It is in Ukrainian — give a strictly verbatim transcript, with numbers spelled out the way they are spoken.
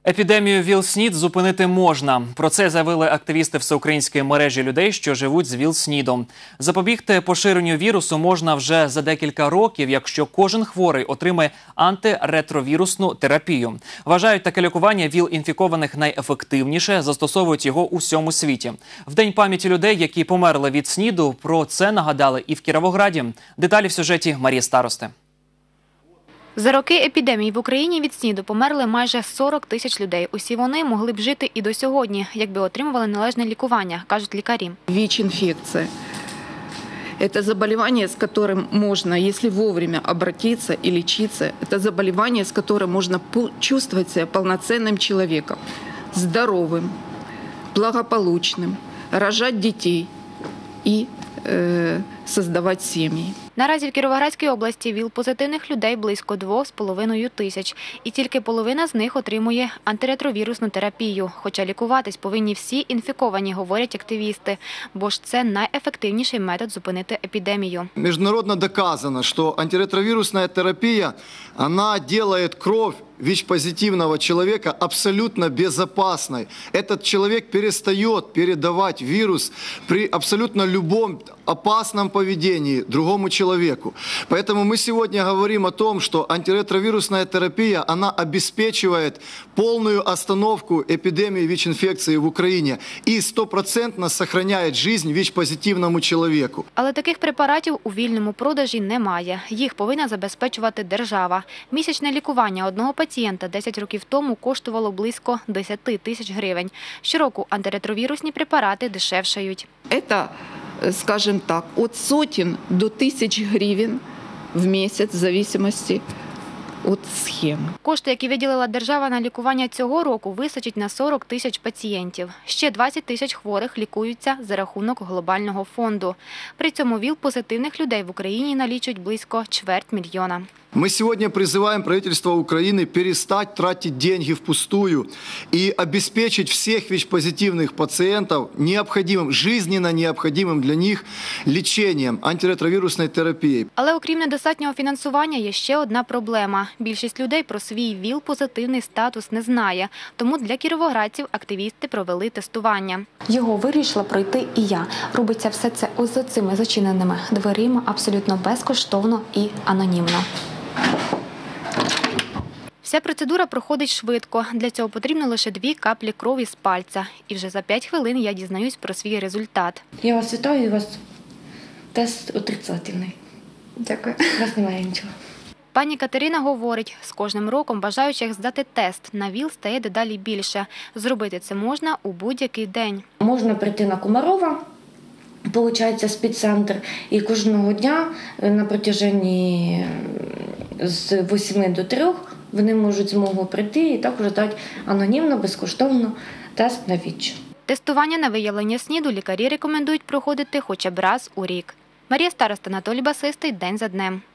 Епідемію ВІЛ-СНІД зупинити можна. Про це заявили активісти всеукраїнської мережі людей, що живуть з ВІЛ-СНІДом. Запобігти поширенню вірусу можна вже за декілька років, якщо кожен хворий отримає антиретровірусну терапію. Вважають, таке лікування ВІЛ-інфікованих найефективніше, застосовують його у всьому світі. В День пам'яті людей, які померли від СНІДу, про це нагадали і в Кіровограді. Деталі в сюжеті Марії Старости. За роки епідемії в Україні від СНІДу померли майже сорок тисяч людей. Усі вони могли б жити і до сьогодні, якби отримували належне лікування, кажуть лікарі. ВІЧ-інфекція – це заболевание, з яким можна, якщо вовремя обратитися і лечиться, це заболевание, з яким можна почувствовать себе повноцінним чоловіком, здоровим, благополучним, рожати дітей і э, создавать сім'ї. Наразі в Кіровоградській області ВІЛ-позитивних людей близько двох з половиною тисяч. І тільки половина з них отримує антиретровірусну терапію. Хоча лікуватись повинні всі інфіковані, говорять активісти. Бо ж це найефективніший метод зупинити епідемію. Міжнародно доказано, що антиретровірусна терапія, вона робить кров ВИЧ-позитивного человека абсолютно безопасной. Этот человек перестает передавать вирус при абсолютно любом опасном поведении другому человеку. Поэтому мы сегодня говорим о том, что антиретровирусная терапия, она обеспечивает полную остановку эпидемии ВИЧ-инфекции в Украине и стопроцентно сохраняет жизнь ВИЧ-позитивному человеку. Але таких препаратів у вільному продажі немає. Їх повинна забезпечувати держава. Місячне лікування одного пацієнта десять років тому коштувало близько десяти тисяч гривень. Щороку антиретровірусні препарати дешевшають. Це, скажем так, від сотень до тисяч гривень в місяць, в залежності від схеми. Кошти, які виділила держава на лікування цього року, вистачить на сорок тисяч пацієнтів. Ще двадцять тисяч хворих лікуються за рахунок глобального фонду. При цьому ВІЛ-позитивних людей в Україні налічують близько чверть мільйона. Мы сегодня призываем правительство Украины перестать тратить деньги впустую и обеспечить всех ВИЧ-позитивных пациентов необходимым, жизненно необходимым для них лечением, антиретровирусной терапией. Але окрім недостатнього фінансування є ще одна проблема. Більшість людей про свій ВІЛ-позитивний статус не знає. Тому для кіровоградців активісти провели тестування. Його вирішила пройти і я. Робиться все це за цими зачиненими дверима абсолютно безкоштовно і анонімно. Вся процедура проходить швидко. Для цього потрібно лише дві каплі крові з пальця. І вже за п'ять хвилин я дізнаюсь про свій результат. Я вас вітаю, у вас тест отрицательний. Дякую. У вас немає нічого. Пані Катерина говорить, з кожним роком бажаючих здати тест на ВІЛ стає дедалі більше. Зробити це можна у будь-який день. Можна прийти на Комарова, виходить, спеццентр, і кожного дня на протяженні з восьми до трьох вони можуть змогу прийти і також дати анонімно, безкоштовно тест на ВІЧ. Тестування на виявлення СНІДу лікарі рекомендують проходити хоча б раз у рік. Марія Староста, Анатолій Басистий, день за днем.